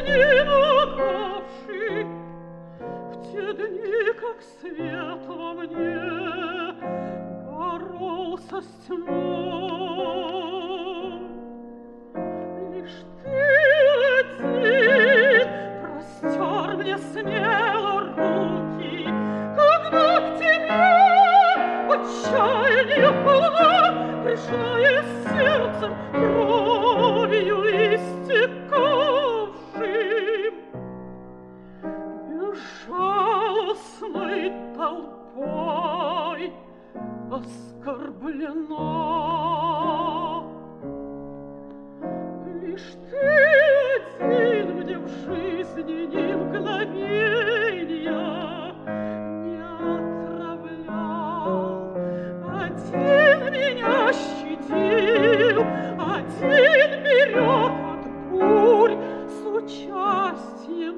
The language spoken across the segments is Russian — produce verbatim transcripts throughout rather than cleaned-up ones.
изнемогавший, в те дни, как свет во мне боролся с тьмой. Лишь ты один простер мне смело руки, когда к тебе отчаяние полно пришло из сердца кровью истекавшим. Безжалостной толпой оскорблена. Лишь ты один мне в жизни ни мгновенья не отравлял. Один меня щадил, один берег от бурь с участием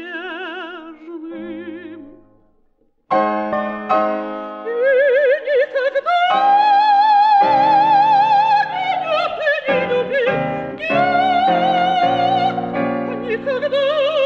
нежным. И никогда меня ты не любил, нет, никогда.